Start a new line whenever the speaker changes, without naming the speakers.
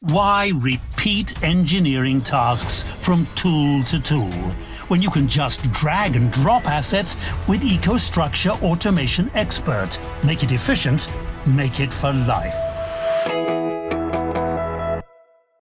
Why repeat engineering tasks from tool to tool when you can just drag and drop assets with EcoStruxure Automation Expert? Make it efficient, make it for life.